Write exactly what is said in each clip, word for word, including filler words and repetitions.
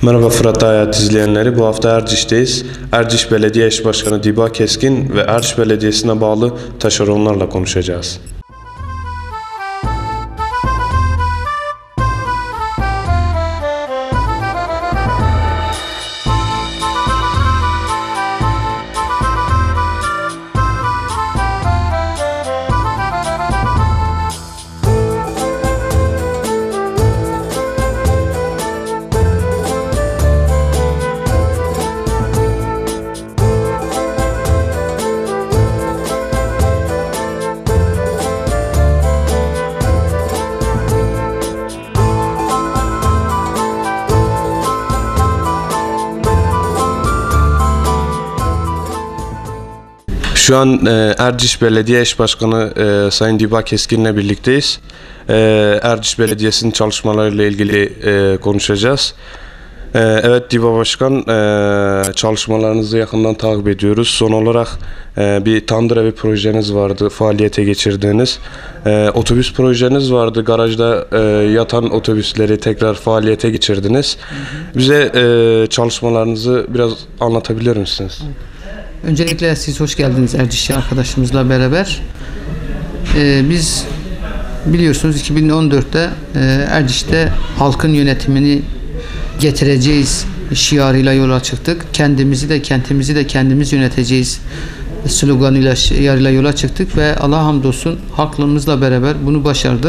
Merhaba Fırat Hayat izleyenleri. Bu hafta Erciş'teyiz. Erciş Belediye Eş Başkanı Diba Keskin ve Erciş Belediyesi'ne bağlı taşeronlarla konuşacağız. Şu an e, Erciş Belediye Eş Başkanı e, Sayın Diba Keskin'le birlikteyiz. E, Erciş Belediyesi'nin çalışmalarıyla ilgili e, konuşacağız. E, evet Diba Başkan, e, çalışmalarınızı yakından takip ediyoruz. Son olarak e, bir tandır evi projeniz vardı, faaliyete geçirdiğiniz. E, otobüs projeniz vardı, garajda e, yatan otobüsleri tekrar faaliyete geçirdiniz. Bize e, çalışmalarınızı biraz anlatabilir misiniz? Öncelikle siz hoş geldiniz Erciş'e arkadaşımızla beraber. Ee, biz biliyorsunuz iki bin on dörtte e, Erciş'te halkın yönetimini getireceğiz şiarıyla yola çıktık. Kendimizi de kentimizi de kendimiz yöneteceğiz sloganıyla şiarıyla yola çıktık ve Allah'a hamdolsun halkımızla beraber bunu başardık.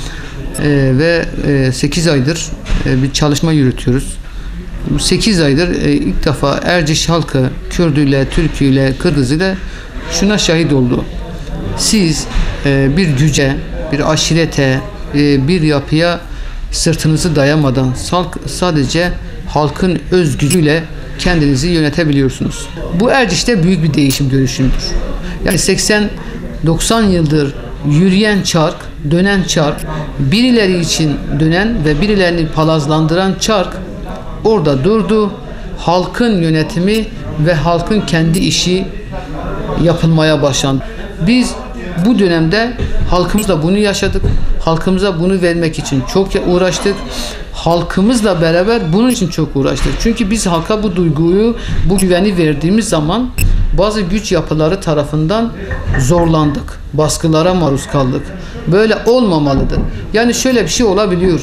E, ve e, sekiz aydır e, bir çalışma yürütüyoruz. sekiz aydır e, ilk defa Erciş halkı Kürdüyle, Türküyle, Kırgızıyla şuna şahit oldu. Siz e, bir güce, bir aşirete, e, bir yapıya sırtınızı dayamadan sadece halkın öz gücüyle kendinizi yönetebiliyorsunuz. Bu Erciş'te büyük bir değişim dönüşümdür. Yani seksen doksan yıldır yürüyen çark, dönen çark, birileri için dönen ve birilerini palazlandıran çark orada durdu. Halkın yönetimi ve halkın kendi işi yapılmaya başlandı. Biz bu dönemde halkımızla bunu yaşadık. Halkımıza bunu vermek için çok uğraştık. Halkımızla beraber bunun için çok uğraştık. Çünkü biz halka bu duyguyu, bu güveni verdiğimiz zaman bazı güç yapıları tarafından zorlandık. Baskılara maruz kaldık. Böyle olmamalıdır. Yani şöyle bir şey olabiliyor.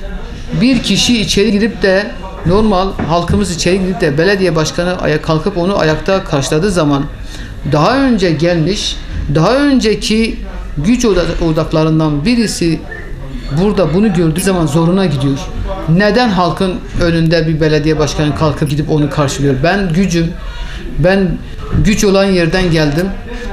Bir kişi içeri girip de normal halkımız içeri gidip de belediye başkanı ayağa kalkıp onu ayakta karşıladığı zaman daha önce gelmiş, daha önceki güç odaklarından birisi burada bunu gördüğü zaman zoruna gidiyor. Neden halkın önünde bir belediye başkanı kalkıp gidip onu karşılıyor? Ben gücüm, ben güç olan yerden geldim.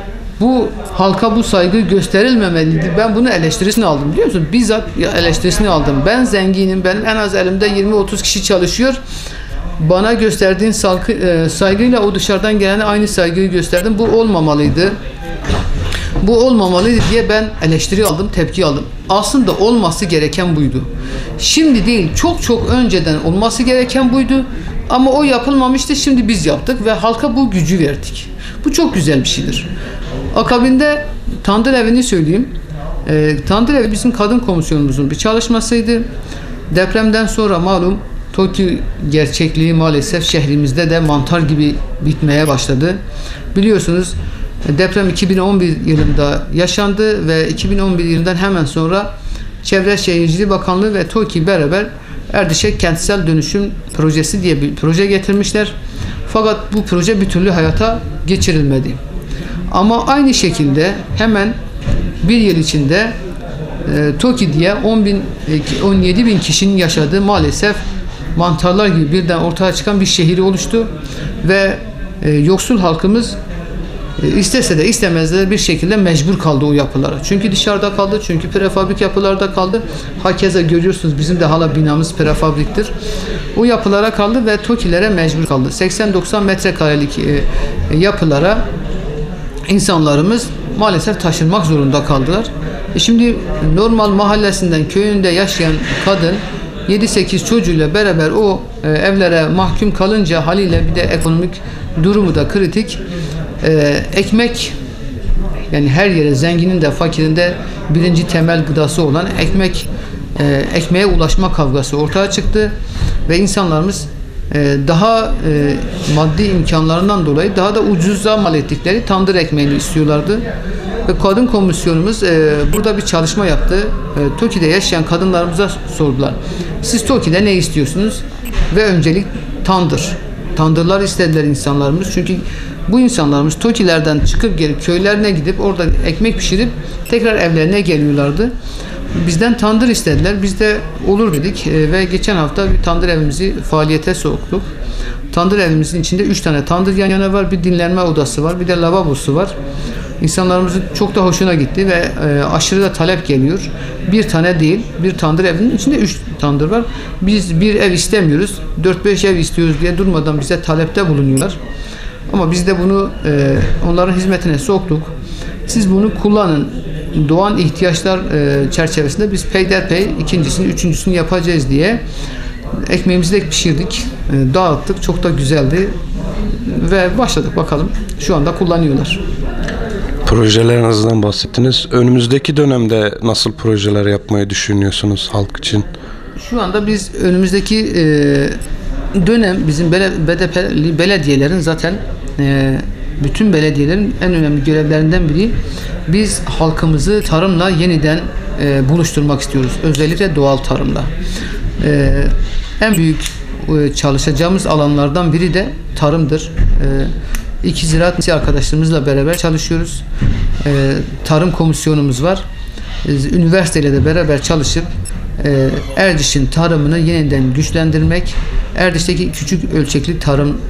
Bu halka bu saygı gösterilmemeliydi. Ben bunu eleştirisini aldım, biliyor musun? Bizzat eleştirisini aldım. Ben zenginim, benim en az elimde yirmi otuz kişi çalışıyor. Bana gösterdiğin saygı, saygıyla o dışarıdan gelene aynı saygıyı gösterdim. Bu olmamalıydı. Bu olmamalıydı diye ben eleştiri aldım, tepki aldım. Aslında olması gereken buydu. Şimdi değil, çok çok önceden olması gereken buydu. Ama o yapılmamıştı, şimdi biz yaptık ve halka bu gücü verdik. Bu çok güzel bir şeydir. Akabinde tandır evini söyleyeyim. E, tandır evi bizim kadın komisyonumuzun bir çalışmasıydı. Depremden sonra malum TOKİ gerçekliği maalesef şehrimizde de mantar gibi bitmeye başladı. Biliyorsunuz deprem iki bin on bir yılında yaşandı ve iki bin on bir yılından hemen sonra Çevre Şehircilik Bakanlığı ve TOKİ beraber Erciş'e kentsel dönüşüm projesi diye bir proje getirmişler. Fakat bu proje bir türlü hayata geçirilmedi. Ama aynı şekilde hemen bir yıl içinde e, TOKİ diye on bin, on yedi bin kişinin yaşadığı maalesef mantarlar gibi birden ortaya çıkan bir şehir oluştu ve e, yoksul halkımız e, istese de istemez de bir şekilde mecbur kaldı o yapılara. Çünkü dışarıda kaldı, çünkü prefabrik yapılarda kaldı. Hakeza görüyorsunuz bizim de hala binamız prefabriktir. O yapılara kaldı ve TOKİ'lere mecbur kaldı. seksen doksan metrekarelik e, yapılara İnsanlarımız maalesef taşınmak zorunda kaldılar. E şimdi normal mahallesinden, köyünde yaşayan kadın yedi sekiz çocuğuyla beraber o e, evlere mahkum kalınca haliyle bir de ekonomik durumu da kritik. E, ekmek, yani her yere zenginin de fakirin de birinci temel gıdası olan ekmek, e, ekmeğe ulaşma kavgası ortaya çıktı ve insanlarımız e, daha e, maddi imkanlarından dolayı daha da ucuza mal ettikleri tandır ekmeğini istiyorlardı. Ve kadın komisyonumuz e, burada bir çalışma yaptı. E, TOKİ'de yaşayan kadınlarımıza sordular. Siz TOKİ'de ne istiyorsunuz? Ve öncelik tandır. Tandırlar istediler insanlarımız. Çünkü bu insanlarımız TOKİ'lerden çıkıp gelip köylerine gidip orada ekmek pişirip tekrar evlerine geliyorlardı. Bizden tandır istediler. Biz de olur dedik e, ve geçen hafta bir tandır evimizi faaliyete soktuk. Tandır evimizin içinde üç tane tandır yan yana var. Bir dinlenme odası var. Bir de lavabosu var. İnsanlarımızın çok da hoşuna gitti ve e, aşırı da talep geliyor. Bir tane değil, bir tandır evinin içinde üç tandır var. Biz bir ev istemiyoruz, dört beş ev istiyoruz diye durmadan bize talepte bulunuyorlar. Ama biz de bunu e, onların hizmetine soktuk. Siz bunu kullanın. Doğan ihtiyaçlar e, çerçevesinde biz peyderpey ikincisini, üçüncüsünü yapacağız diye ekmeğimizi de pişirdik, e, dağıttık. Çok da güzeldi ve başladık bakalım. Şu anda kullanıyorlar. Projelerinizden bahsettiniz. Önümüzdeki dönemde nasıl projeler yapmayı düşünüyorsunuz halk için? Şu anda biz önümüzdeki e, dönem bizim B D P'li belediyelerin zaten e, bütün belediyelerin en önemli görevlerinden biri biz halkımızı tarımla yeniden e, buluşturmak istiyoruz. Özellikle doğal tarımla. E, en büyük e, çalışacağımız alanlardan biri de tarımdır. E, İki ziraat arkadaşlarımızla beraber çalışıyoruz. Ee, tarım komisyonumuz var. Ee, üniversiteyle de beraber çalışıp e, Erciş'in tarımını yeniden güçlendirmek, Erciş'teki küçük ölçekli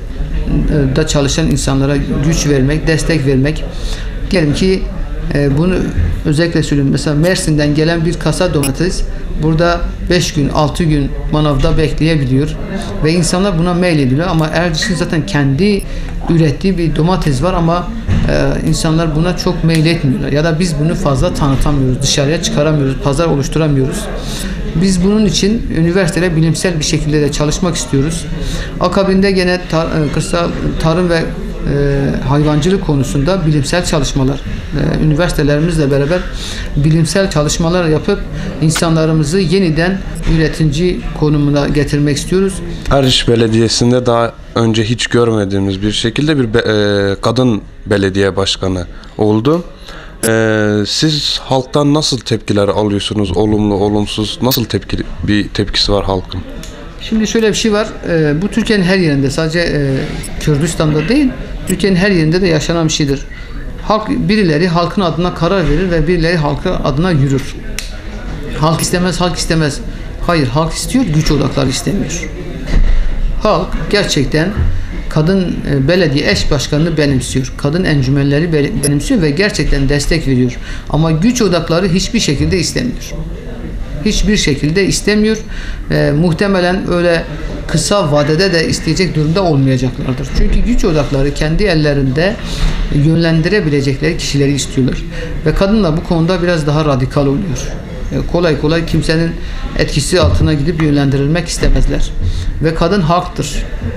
tarımda çalışan insanlara güç vermek, destek vermek. Diyelim ki e, bunu özellikle söyleyeyim. Mesela Mersin'den gelen bir kasa domates burada beş gün, altı gün manavda bekleyebiliyor ve insanlar buna meylediyor ama Erciş'in zaten kendi ürettiği bir domates var ama e, insanlar buna çok meyletmiyorlar ya da biz bunu fazla tanıtamıyoruz, dışarıya çıkaramıyoruz, pazar oluşturamıyoruz. Biz bunun için üniversitede bilimsel bir şekilde de çalışmak istiyoruz. Akabinde gene tar kırsal tarım ve e, hayvancılık konusunda bilimsel çalışmalar, e, üniversitelerimizle beraber bilimsel çalışmalar yapıp insanlarımızı yeniden üretici konumuna getirmek istiyoruz. Erciş Belediyesi'nde daha önce hiç görmediğimiz bir şekilde bir be, e, kadın belediye başkanı oldu. E, siz halktan nasıl tepkiler alıyorsunuz? Olumlu, olumsuz, nasıl tepki bir tepkisi var halkın? Şimdi şöyle bir şey var. E, bu Türkiye'nin her yerinde, sadece e, Kürdistan'da değil, Türkiye'nin her yerinde de yaşanan bir şeydir. Halk, birileri halkın adına karar verir ve birileri halkın adına yürür. Halk istemez, halk istemez. Hayır, halk istiyor, güç odakları istemiyor. Halk gerçekten kadın e, belediye eş başkanını benimsiyor. Kadın encümenleri benimsiyor ve gerçekten destek veriyor. Ama güç odakları hiçbir şekilde istemiyor. Hiçbir şekilde istemiyor. E, muhtemelen öyle kısa vadede de isteyecek durumda olmayacaklardır. Çünkü güç odakları kendi ellerinde yönlendirebilecekleri kişileri istiyorlar. Ve kadınlar bu konuda biraz daha radikal oluyor. E, kolay kolay kimsenin etkisi altına gidip yönlendirilmek istemezler. Ve kadın halktır.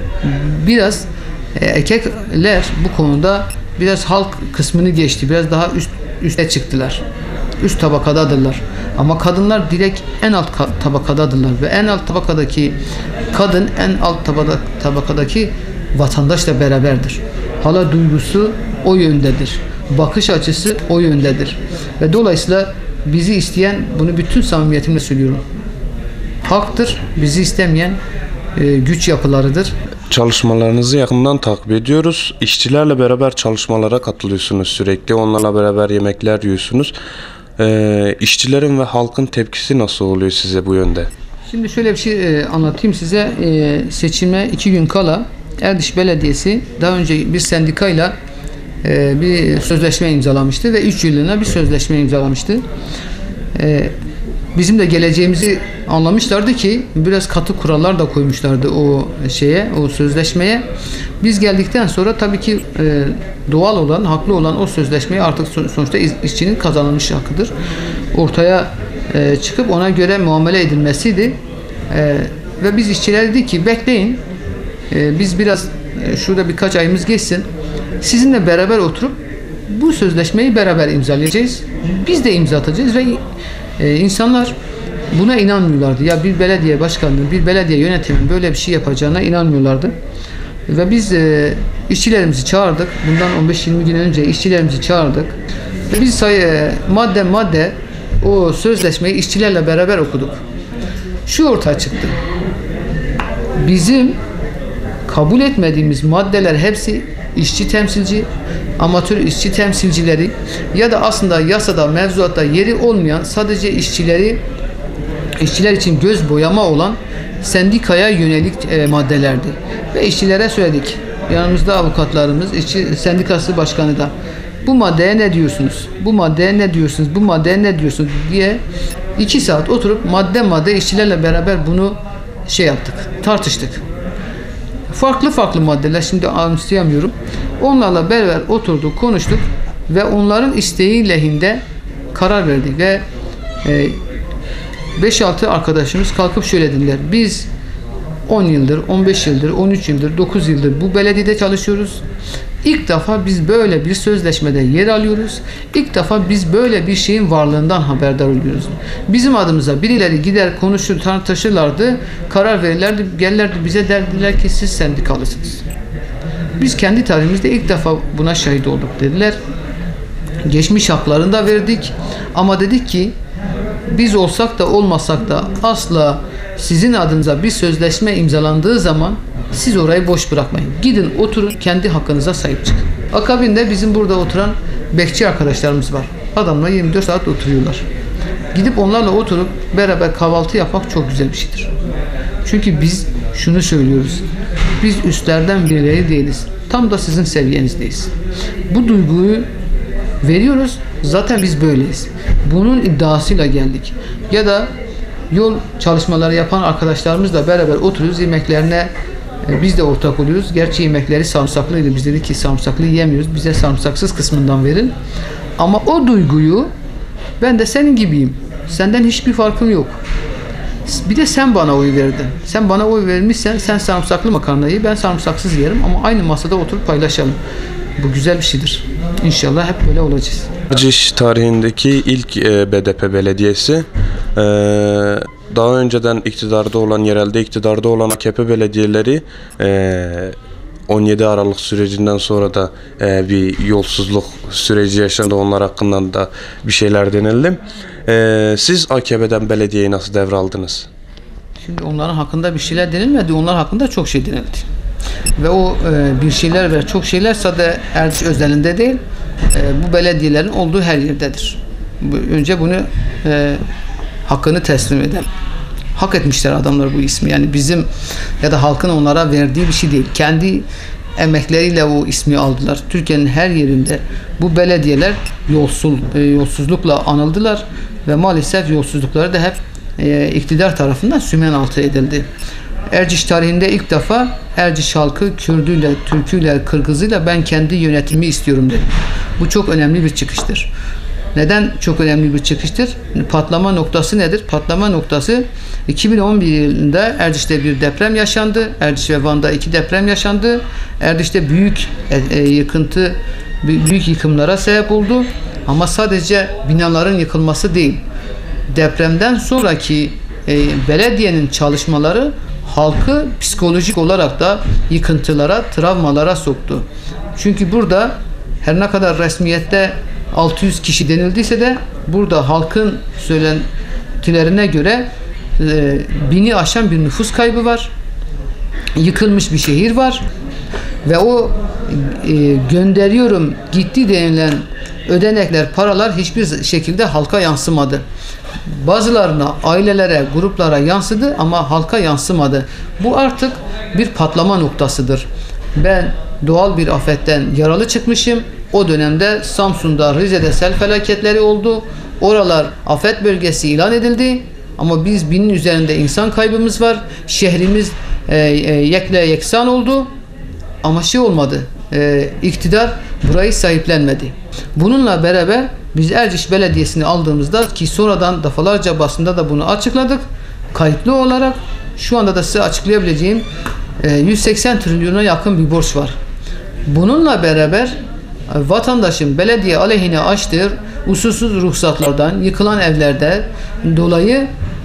Biraz e, erkekler bu konuda biraz halk kısmını geçti. Biraz daha üst üste çıktılar. Üst tabakadadırlar. Ama kadınlar direkt en alt tabakadadırlar ve en alt tabakadaki kadın en alt tabada, tabakadaki vatandaşla beraberdir. Hala duygusu o yöndedir. Bakış açısı o yöndedir. Ve dolayısıyla bizi isteyen, bunu bütün samimiyetimle söylüyorum, halktır. Bizi istemeyen e, güç yapılarıdır. Çalışmalarınızı yakından takip ediyoruz. İşçilerle beraber çalışmalara katılıyorsunuz sürekli. Onlarla beraber yemekler yiyorsunuz. Ee, işçilerin ve halkın tepkisi nasıl oluyor size bu yönde? Şimdi şöyle bir şey e, anlatayım size. E, seçime iki gün kala Erciş Belediyesi daha önce bir sendikayla e, bir sözleşme imzalamıştı ve üç yıllığına bir sözleşme imzalamıştı. E, bizim de geleceğimizi anlamışlardı ki biraz katı kurallar da koymuşlardı o şeye, o sözleşmeye. Biz geldikten sonra tabii ki e, doğal olan, haklı olan o sözleşmeyi artık sonuçta işçinin kazanılmış hakkıdır. Ortaya e, çıkıp ona göre muamele edilmesiydi. E, ve biz işçiler dedik ki bekleyin, e, biz biraz e, şurada birkaç ayımız geçsin. Sizinle beraber oturup bu sözleşmeyi beraber imzalayacağız. Biz de imza atacağız ve e, insanlar buna inanmıyorlardı. Ya bir belediye başkanının, bir belediye yönetimin böyle bir şey yapacağına inanmıyorlardı. Ve biz e, işçilerimizi çağırdık. Bundan on beş yirmi gün önce işçilerimizi çağırdık. Ve biz sayı, e, madde madde o sözleşmeyi işçilerle beraber okuduk. Şu ortaya çıktı. Bizim kabul etmediğimiz maddeler hepsi işçi temsilci, amatör işçi temsilcileri ya da aslında yasada, mevzuatta yeri olmayan, sadece işçileri işçiler için göz boyama olan sendikaya yönelik e, maddelerdi. Ve işçilere söyledik. Yanımızda avukatlarımız, işçi sendikası başkanı da bu maddeye ne diyorsunuz? Bu maddeye ne diyorsunuz? Bu maddeye ne diyorsunuz diye iki saat oturup madde madde işçilerle beraber bunu şey yaptık, tartıştık. Farklı farklı maddeler, şimdi anımsayamıyorum. Onlarla beraber oturduk, konuştuk ve onların isteği lehinde karar verdik ve beş altı arkadaşımız kalkıp şöyle dediler. Biz on yıldır, on beş yıldır, on üç yıldır, dokuz yıldır bu belediyede çalışıyoruz. İlk defa biz böyle bir sözleşmede yer alıyoruz. İlk defa biz böyle bir şeyin varlığından haberdar oluyoruz. Bizim adımıza birileri gider konuşur, tartışırlardı, karar verirlerdi, gelirlerdi bize derdiler ki siz sendikalısınız. Biz kendi tarihimizde ilk defa buna şahit olduk dediler. Geçmiş haklarını da verdik ama dedik ki biz olsak da olmasak da asla sizin adınıza bir sözleşme imzalandığı zaman siz orayı boş bırakmayın. Gidin oturun, kendi hakkınıza sahip çıkın. Akabinde bizim burada oturan bekçi arkadaşlarımız var. Adamlar yirmi dört saat oturuyorlar. Gidip onlarla oturup beraber kahvaltı yapmak çok güzel bir şeydir. Çünkü biz şunu söylüyoruz. Biz üstlerden birileri değiliz. Tam da sizin seviyenizdeyiz. Bu duyguyu veriyoruz. Zaten biz böyleyiz. Bunun iddiasıyla geldik. Ya da yol çalışmaları yapan arkadaşlarımızla beraber oturuyoruz. Yemeklerine e, biz de ortak oluyoruz. Gerçi yemekleri sarımsaklıydı. Biz dedik ki sarımsaklı yiyemiyoruz. Bize sarımsaksız kısmından verin. Ama o duyguyu ben de senin gibiyim. Senden hiçbir farkım yok. Bir de sen bana oy verdin. Sen bana oy vermişsen sen sarımsaklı makarnayı, ben sarımsaksız yerim ama aynı masada oturup paylaşalım. Bu güzel bir şeydir. İnşallah hep böyle olacağız. Erciş tarihindeki ilk e, B D P belediyesi. E, daha önceden iktidarda olan, yerelde iktidarda olan A K P belediyeleri e, on yedi Aralık sürecinden sonra da e, bir yolsuzluk süreci yaşandı. Onlar hakkında da bir şeyler denildi. E, siz A K P'den belediyeyi nasıl devraldınız? Şimdi onların hakkında bir şeyler denilmedi. Onlar hakkında çok şey denildi. Ve o e, bir şeyler ve çok şeyler sadece Erciş özelinde değil, e, bu belediyelerin olduğu her yerdedir. Bu, önce bunu e, hakkını teslim edelim. Hak etmişler adamlar bu ismi. Yani bizim ya da halkın onlara verdiği bir şey değil. Kendi emekleriyle o ismi aldılar. Türkiye'nin her yerinde bu belediyeler yolsuz, e, yolsuzlukla anıldılar ve maalesef yolsuzlukları da hep e, iktidar tarafından sümen altı edildi. Erciş tarihinde ilk defa Erciş halkı Kürdüyle, Türküyle, Kırgızıyla ben kendi yönetimi istiyorum dedi. Bu çok önemli bir çıkıştır. Neden çok önemli bir çıkıştır? Patlama noktası nedir? Patlama noktası iki bin on bir yılında Erciş'te bir deprem yaşandı. Erciş ve Van'da iki deprem yaşandı. Erciş'te büyük e, e, yıkıntı, büyük yıkımlara sebep oldu. Ama sadece binaların yıkılması değil. Depremden sonraki e, belediyenin çalışmaları halkı psikolojik olarak da yıkıntılara, travmalara soktu. Çünkü burada her ne kadar resmiyette altı yüz kişi denildiyse de burada halkın söylentilerine göre e, bini aşan bir nüfus kaybı var. Yıkılmış bir şehir var. Ve o e, gönderiyorum gitti denilen ödenekler, paralar hiçbir şekilde halka yansımadı. Bazılarına, ailelere, gruplara yansıdı ama halka yansımadı. Bu artık bir patlama noktasıdır. Ben doğal bir afetten yaralı çıkmışım. O dönemde Samsun'da, Rize'de sel felaketleri oldu. Oralar afet bölgesi ilan edildi. Ama biz binin üzerinde insan kaybımız var. Şehrimiz e, e, yekle yeksan oldu. Ama şey olmadı. E, iktidar burayı sahiplenmedi. Bununla beraber biz Erciş Belediyesi'ni aldığımızda ki sonradan defalarca basında da bunu açıkladık. Kayıtlı olarak şu anda da size açıklayabileceğim e, yüz seksen trilyona yakın bir borç var. Bununla beraber vatandaşın belediye aleyhine açtığı usulsüz ruhsatlardan, yıkılan evlerde dolayı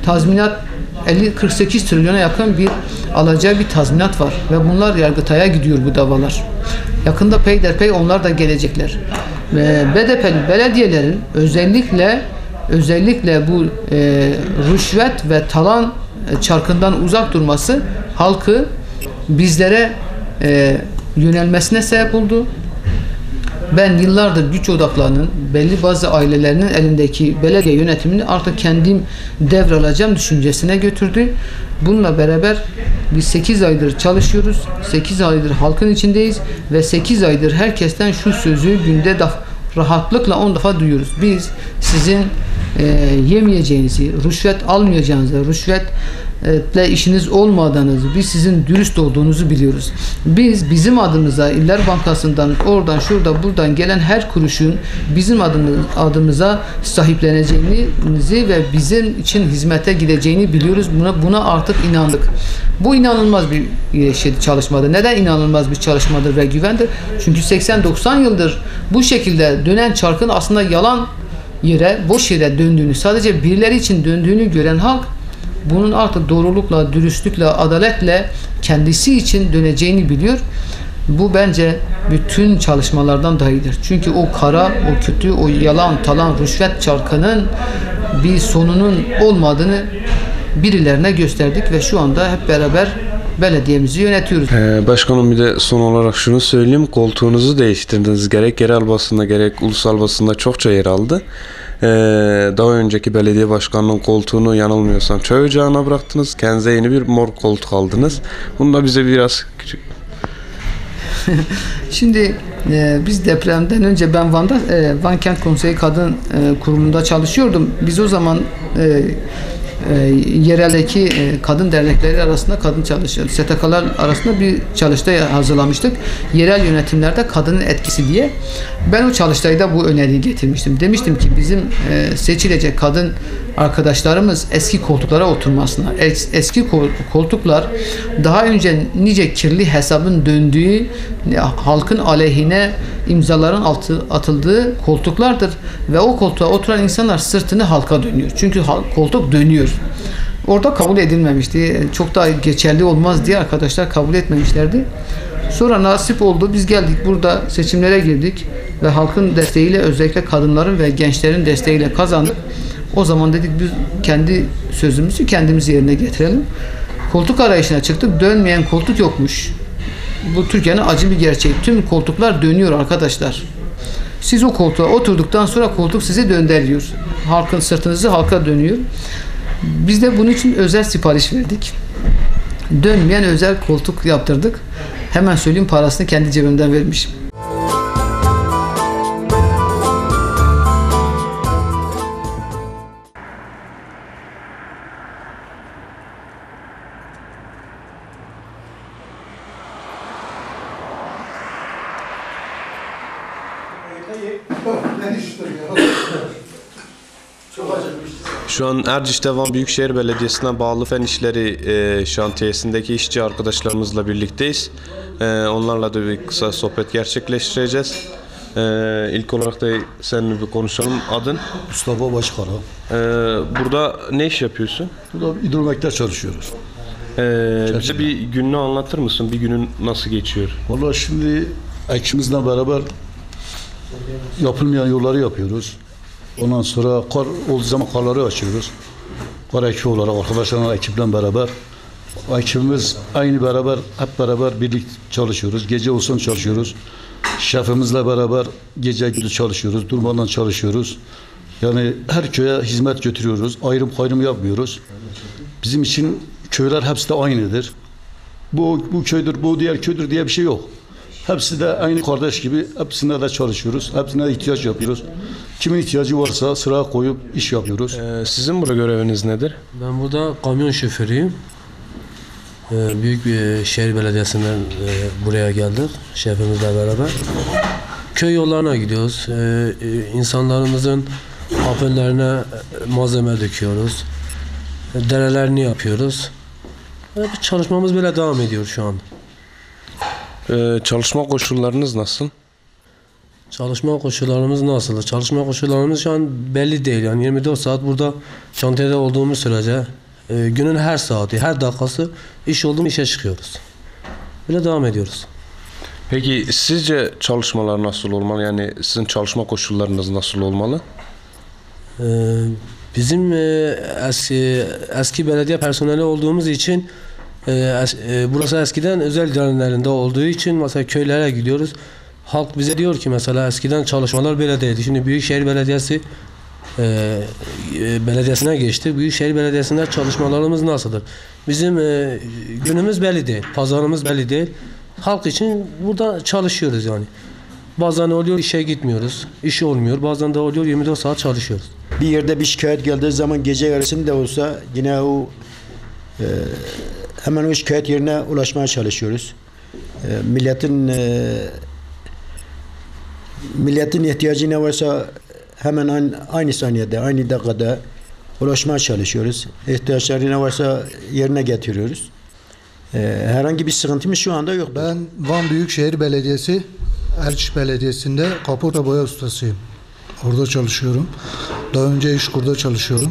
tazminat elli kırk sekiz trilyona yakın bir alacağı bir tazminat var ve bunlar Yargıtay'a gidiyor bu davalar. Yakında peyderpey onlar da gelecekler. Ve B D P'li belediyelerin özellikle özellikle bu e, rüşvet ve talan e, çarkından uzak durması halkı bizlere e, yönelmesine sebep oldu. Ben yıllardır güç odaklarının, belli bazı ailelerinin elindeki belediye yönetimini artık kendim devralacağım düşüncesine götürdü. Bununla beraber biz sekiz aydır çalışıyoruz. sekiz aydır halkın içindeyiz ve sekiz aydır herkesten şu sözü günde daf, rahatlıkla on defa duyuyoruz. Biz sizin e, yemeyeceğinizi, rüşvet almayacağınızı, rüşvetle işiniz olmadığınızı, biz sizin dürüst olduğunuzu biliyoruz. Biz bizim adımıza İller Bankası'ndan, oradan, şurada, buradan gelen her kuruşun bizim adımız, adımıza sahipleneceğinizi ve bizim için hizmete gideceğini biliyoruz. Buna, buna artık inandık. Bu inanılmaz bir şey, çalışmadır. Neden inanılmaz bir çalışmadır ve güvendir? Çünkü seksen doksan yıldır bu şekilde dönen çarkın aslında yalan yere, boş yere döndüğünü, sadece birileri için döndüğünü gören halk bunun artık doğrulukla, dürüstlükle, adaletle kendisi için döneceğini biliyor. Bu bence bütün çalışmalardan daha iyidir. Çünkü o kara, o kötü, o yalan, talan, rüşvet çarkının bir sonunun olmadığını birilerine gösterdik ve şu anda hep beraber belediyemizi yönetiyoruz. Ee, başkanım, bir de son olarak şunu söyleyeyim. Koltuğunuzu değiştirdiniz. Gerek yerel basında gerek ulusal basında çokça yer aldı. Ee, daha önceki belediye başkanının koltuğunu yanılmıyorsam çay ocağına bıraktınız. Kendinize yeni bir mor koltuk aldınız. Bunu da bize biraz küçük... Şimdi e, biz depremden önce ben Van'da e, Van Kent Konseyi Kadın e, Kurumu'nda çalışıyordum. Biz o zaman e, E, yereldeki e, kadın dernekleri arasında kadın çalışıyor. S T K'lar arasında bir çalıştay hazırlamıştık. Yerel yönetimlerde kadının etkisi diye. Ben o çalıştayda bu öneriyi getirmiştim. Demiştim ki bizim e, seçilecek kadın arkadaşlarımız eski koltuklara oturmasına. Es, eski koltuklar daha önce nice kirli hesabın döndüğü, halkın aleyhine imzaların altı, atıldığı koltuklardır. Ve o koltuğa oturan insanlar sırtını halka dönüyor. Çünkü koltuk dönüyor. Orada kabul edilmemişti. Çok daha geçerli olmaz diye arkadaşlar kabul etmemişlerdi. Sonra nasip oldu. Biz geldik burada seçimlere girdik ve halkın desteğiyle, özellikle kadınların ve gençlerin desteğiyle kazandık. O zaman dedik biz kendi sözümüzü kendimiz yerine getirelim. Koltuk arayışına çıktık. Dönmeyen koltuk yokmuş. Bu Türkiye'nin acı bir gerçeği. Tüm koltuklar dönüyor arkadaşlar. Siz o koltuğa oturduktan sonra koltuk sizi döndürüyor. Halkın sırtınızı halka dönüyor. Biz de bunun için özel sipariş verdik. Dönmeyen özel koltuk yaptırdık. Hemen söyleyeyim, parasını kendi cebimden vermişim. Şu an Erciş'te Van Büyükşehir Belediyesi'ne bağlı fen işleri e, şantiyesindeki işçi arkadaşlarımızla birlikteyiz. E, onlarla da bir kısa sohbet gerçekleştireceğiz. E, ilk olarak da seninle bir konuşalım. Adın? Mustafa Başkara. E, burada ne iş yapıyorsun? Burada hidromekte çalışıyoruz. E, bize bir gününü anlatır mısın? Bir günün nasıl geçiyor? Vallahi şimdi ekibimizle beraber yapılmayan yolları yapıyoruz. Ondan sonra kar olduğu zaman karları açıyoruz. Kar ekibi olarak arkadaşlarla ekiple beraber. Ekibimiz aynı beraber, hep beraber birlikte çalışıyoruz. Gece olsun çalışıyoruz. Şefimizle beraber gece gündüz çalışıyoruz. Durmadan çalışıyoruz. Yani her köye hizmet götürüyoruz. Ayrım kayrım yapmıyoruz. Bizim için köyler hepsi de aynıdır. Bu, bu köydür, bu diğer köydür diye bir şey yok. Hepsi de aynı kardeş gibi, hepsine de çalışıyoruz. Hepsine de ihtiyaç yapıyoruz. Kimin ihtiyacı varsa sıraya koyup iş yapıyoruz. E, sizin burada göreviniz nedir? Ben burada kamyon şoförüyüm. Ee, büyük bir şehir belediyesinden e, buraya geldik şefimizle beraber. Köy yollarına gidiyoruz. Ee, e, insanlarımızın apellerine malzeme döküyoruz. Derelerini yapıyoruz. Ee, çalışmamız böyle devam ediyor şu an. E, çalışma koşullarınız nasıl? Çalışma koşullarımız nasıl? Çalışma koşullarımız şu an belli değil. Yani yirmi dört saat burada şantiyede olduğumuz sürece e, günün her saati, her dakikası iş oldu mu işe çıkıyoruz. Böyle devam ediyoruz. Peki sizce çalışmalar nasıl olmalı? Yani sizin çalışma koşullarınız nasıl olmalı? Ee, bizim e, eski, eski belediye personeli olduğumuz için e, es, e, burası eskiden özel idarelerinde olduğu için mesela köylere gidiyoruz. Halk bize diyor ki mesela eskiden çalışmalar böyle değildi. Şimdi Büyükşehir Belediyesi e, e, belediyesine geçti. Büyükşehir Belediyesi'nde çalışmalarımız nasıldır? Bizim e, günümüz belli değil. Pazarımız belli değil. Halk için burada çalışıyoruz yani. Bazen oluyor işe gitmiyoruz. İş olmuyor. Bazen de oluyor yirmi dört saat çalışıyoruz. Bir yerde bir şikayet geldiği zaman gece yarısında olsa yine o e, hemen o şikayet yerine ulaşmaya çalışıyoruz. E, milletin e, milletin ihtiyacı ne varsa hemen aynı, aynı saniyede, aynı dakikada ulaşmaya çalışıyoruz. İhtiyaçları ne varsa yerine getiriyoruz. E, herhangi bir sıkıntımız şu anda yok. Ben Van Büyükşehir Belediyesi Erciş Belediyesi'nde kaporta boya ustasıyım. Orada çalışıyorum. Daha önce İşkur'da çalışıyorum.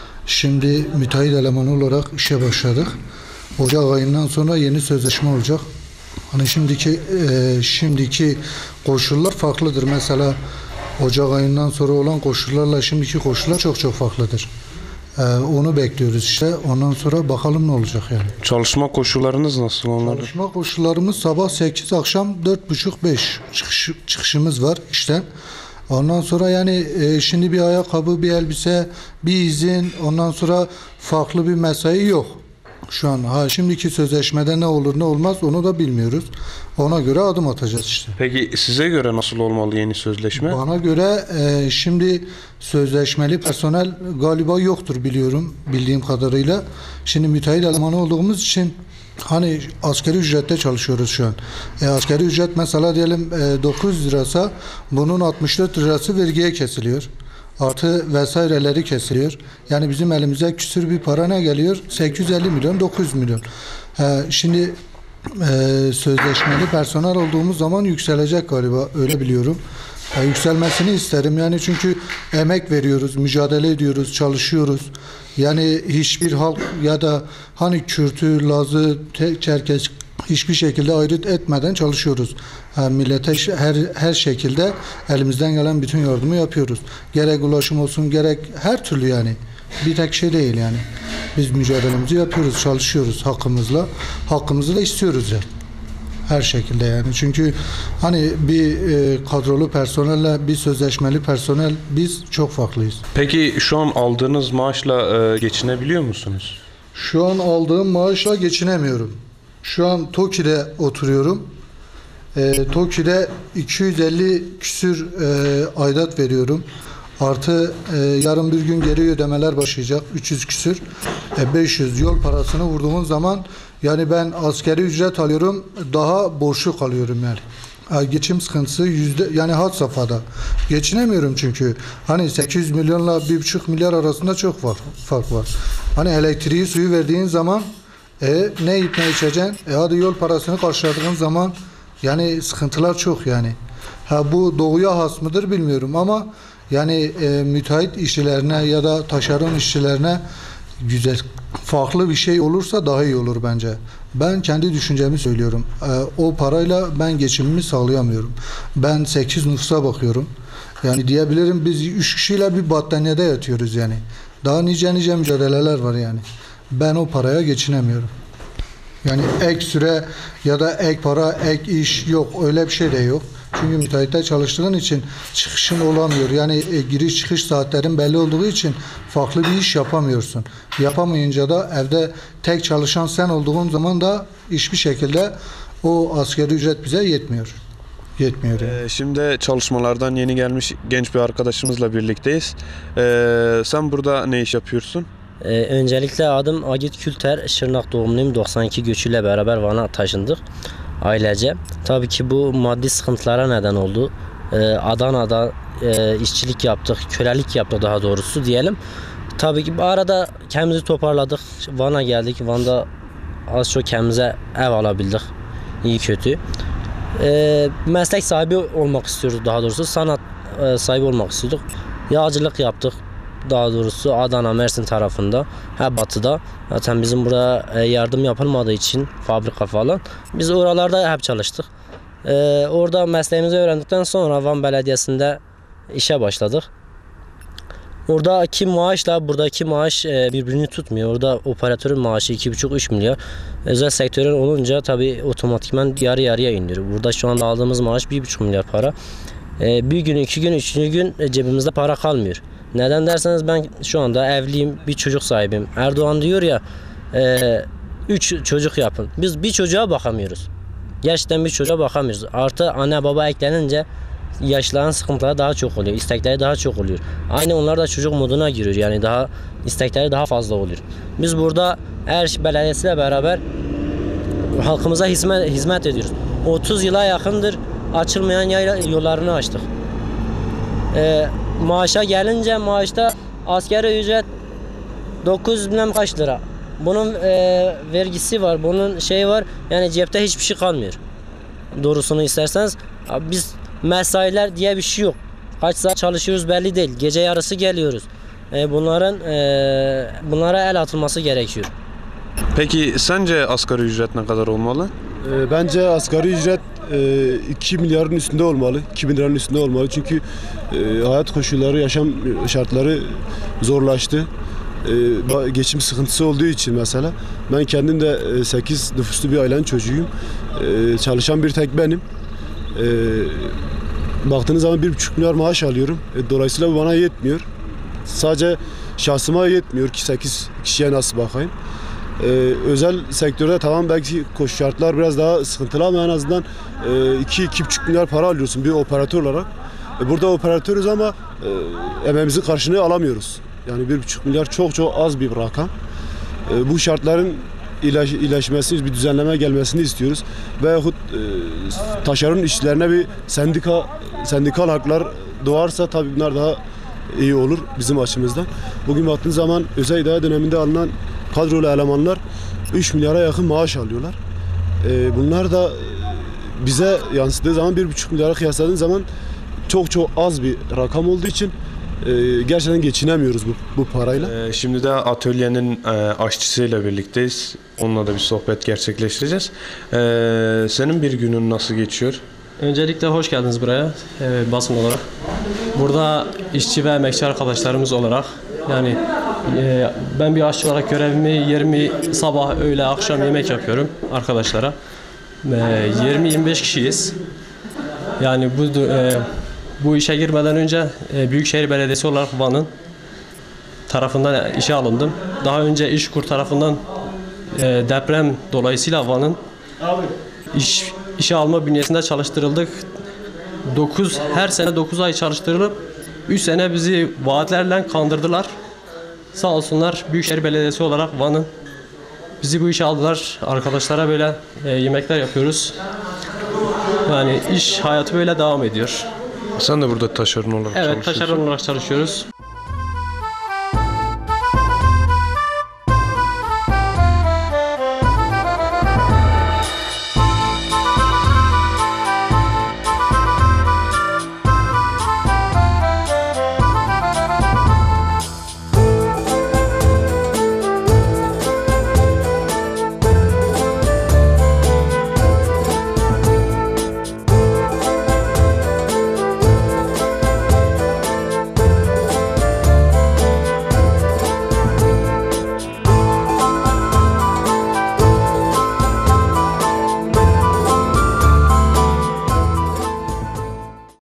Şimdi müteahhit elemanı olarak işe başladık. Ocak ayından sonra yeni sözleşme olacak. Hani şimdiki e, şimdiki koşullar farklıdır. Mesela Ocak ayından sonra olan koşullarla şimdiki koşullar çok çok farklıdır. E, onu bekliyoruz işte. Ondan sonra bakalım ne olacak yani. Çalışma koşullarınız nasıl onlarda? Çalışma koşullarımız sabah sekiz, akşam dört buçuk beş çıkış, çıkışımız var işte. Ondan sonra yani e, şimdi bir ayakkabı, bir elbise, bir izin, ondan sonra farklı bir mesai yok. Şu an ha şimdiki sözleşmede ne olur ne olmaz onu da bilmiyoruz. Ona göre adım atacağız işte. Peki size göre nasıl olmalı yeni sözleşme? Bana göre e, şimdi sözleşmeli personel galiba yoktur biliyorum bildiğim kadarıyla. Şimdi müteahhit elemanı olduğumuz için hani asgari ücrette çalışıyoruz şu an. E, asgari ücret mesela diyelim e, dokuz yüz lirasa bunun altmış dört lirası vergiye kesiliyor. Artı vesaireleri kesiliyor. Yani bizim elimize küsür bir para ne geliyor? sekiz yüz elli milyon, dokuz yüz milyon. E, şimdi e, sözleşmeli personel olduğumuz zaman yükselecek galiba öyle biliyorum. E, yükselmesini isterim yani çünkü emek veriyoruz, mücadele ediyoruz, çalışıyoruz. Yani hiçbir halk ya da hani Kürt'ü, Laz'ı, Çerkes hiçbir şekilde ayrıt etmeden çalışıyoruz. Yani millete her her şekilde elimizden gelen bütün yardımı yapıyoruz. Gerek ulaşım olsun gerek her türlü yani. Bir tek şey değil yani. Biz mücadelemizi yapıyoruz, çalışıyoruz hakkımızla. Hakkımızı da istiyoruz yani. Her şekilde yani. Çünkü hani bir e, kadrolu personelle bir sözleşmeli personel biz çok farklıyız. Peki şu an aldığınız maaşla e, geçinebiliyor musunuz? Şu an aldığım maaşla geçinemiyorum. Şu an Toki'de oturuyorum. E, Toki'de iki yüz elli küsür e, aidat veriyorum. Artı e, yarın bir gün geri ödemeler başlayacak. üç yüz küsür. E, beş yüz yol parasını vurduğumuz zaman yani ben askeri ücret alıyorum. Daha borçlu kalıyorum yani. E, geçim sıkıntısı yüzde yani had safhada. Geçinemiyorum çünkü. Hani sekiz yüz milyonla bir buçuk milyar arasında çok fark, fark var. Hani elektriği suyu verdiğin zaman e, ne yiyip ne içeceksin? E, hadi yol parasını karşıladığın zaman yani sıkıntılar çok yani. Ha bu doğuya has mıdır bilmiyorum ama yani e, müteahhit işçilerine ya da taşeron işçilerine güzel farklı bir şey olursa daha iyi olur bence. Ben kendi düşüncemi söylüyorum. E, o parayla ben geçimimi sağlayamıyorum. Ben sekiz nüfusa bakıyorum. Yani diyebilirim biz üç kişiyle bir battaniyede yatıyoruz yani. Daha nice nice mücadeleler var yani. Ben o paraya geçinemiyorum. Yani ek süre ya da ek para, ek iş yok. Öyle bir şey de yok. Çünkü müteahhitte çalıştığın için çıkışın olamıyor. Yani e, giriş çıkış saatlerin belli olduğu için farklı bir iş yapamıyorsun. Yapamayınca da evde tek çalışan sen olduğun zaman da hiçbir şekilde o asgari ücret bize yetmiyor. Yetmiyor yani. Ee, şimdi çalışmalardan yeni gelmiş genç bir arkadaşımızla birlikteyiz. Ee, sen burada ne iş yapıyorsun? Ee, öncelikle adım Agit Külter, Şırnak doğumluyum. doksan iki göçüyle beraber Van'a taşındık ailece. Tabii ki bu maddi sıkıntılara neden oldu. Ee, Adana'da e, işçilik yaptık, kölelik yaptık daha doğrusu diyelim. Tabii ki bu arada kendimizi toparladık. Van'a geldik. Van'da az çok kendimize ev alabildik. İyi kötü. e, meslek sahibi olmak istiyorduk, daha doğrusu sanat e, sahibi olmak istiyorduk. Yağcılık yaptık, daha doğrusu Adana, Mersin tarafında, ha batıda. Zaten bizim burada e, yardım yapılmadığı için fabrika falan, biz oralarda hep çalıştık. E, orada mesleğimizi öğrendikten sonra Van Belediyesi'nde işe başladık. Oradaki maaşla buradaki maaş e, birbirini tutmuyor. Orada operatörün maaşı iki buçuk üç milyar. Özel sektörün olunca tabii otomatikman yarı yarıya indiriyor. Burada şu anda aldığımız maaş bir buçuk milyar para. E, bir gün, iki gün, üçüncü gün e, cebimizde para kalmıyor. Neden derseniz ben şu anda evliyim, bir çocuk sahibim. Erdoğan diyor ya, e, üç çocuk yapın. Biz bir çocuğa bakamıyoruz. Gerçekten bir çocuğa bakamıyoruz. Artı anne baba eklenince yaşlıların sıkıntıları daha çok oluyor, istekleri daha çok oluyor. Aynı onlar da çocuk moduna giriyor, yani daha istekleri daha fazla oluyor. Biz burada Erciş Belediyesi ile beraber halkımıza hizmet, hizmet ediyoruz. otuz yıla yakındır açılmayan yayla yollarını açtık. Ee, maaşa gelince maaşta asgari ücret dokuz bilmem kaç lira. Bunun e, vergisi var, bunun şeyi var, yani cepte hiçbir şey kalmıyor. Doğrusunu isterseniz biz mesailer diye bir şey yok. Kaç saat çalışıyoruz belli değil. Gece yarısı geliyoruz. E, bunların e, bunlara el atılması gerekiyor. Peki sence asgari ücret ne kadar olmalı? E, bence asgari ücret e, iki milyarın üstünde olmalı. iki bin liranın üstünde olmalı. Çünkü e, hayat koşulları, yaşam şartları zorlaştı. E, geçim sıkıntısı olduğu için mesela. Ben kendim de e, sekiz nüfuslu bir ailenin çocuğuyum. E, çalışan bir tek benim. E, baktığınız zaman bir buçuk milyar maaş alıyorum. E, dolayısıyla bu bana yetmiyor. Sadece şahsıma yetmiyor ki sekiz kişiye nasıl bakayım. Ee, özel sektörde tamam belki koşu şartlar biraz daha sıkıntılı ama en azından iki iki buçuk milyar para alıyorsun bir operatör olarak. E, burada operatörüz ama e, emeğimizin karşılığını alamıyoruz. Yani bir buçuk milyar çok çok az bir rakam. E, bu şartların ilaş, iyileşmesini, bir düzenleme gelmesini istiyoruz. Veyahut e, taşeron işçilerine bir sendika, sendikal haklar doğarsa tabii bunlar daha iyi olur bizim açımızdan. Bugün baktığınız zaman özel idare döneminde alınan kadrolu elemanlar üç milyara yakın maaş alıyorlar. Ee, bunlar da bize yansıdığı zaman bir buçuk milyara kıyasladığınız zaman çok çok az bir rakam olduğu için e, gerçekten geçinemiyoruz bu, bu parayla. Ee, şimdi de atölyenin e, aşçısıyla birlikteyiz. Onunla da bir sohbet gerçekleştireceğiz. Ee, senin bir günün nasıl geçiyor? Öncelikle hoş geldiniz buraya e, basın olarak. Burada işçi ve emekçi arkadaşlarımız olarak, yani e, ben bir aşçı olarak görevimi yirmi sabah, öğle, akşam yemek yapıyorum arkadaşlara. E, yirmi yirmi beş kişiyiz. Yani bu e, bu işe girmeden önce e, Büyükşehir Belediyesi olarak Van'ın tarafından işe alındım. Daha önce İşkur tarafından e, deprem dolayısıyla Van'ın iş işe alma bünyesinde çalıştırıldık. dokuz her sene dokuz ay çalıştırılıp üç sene bizi vaatlerle kandırdılar. Sağ olsunlar Büyükşehir Belediyesi olarak Van'ın bizi bu işe aldılar. Arkadaşlara böyle e, yemekler yapıyoruz. Yani iş hayatı böyle devam ediyor. Sen de burada taşeron olarak Evet, çalışıyorsun. taşeron olarak çalışıyoruz.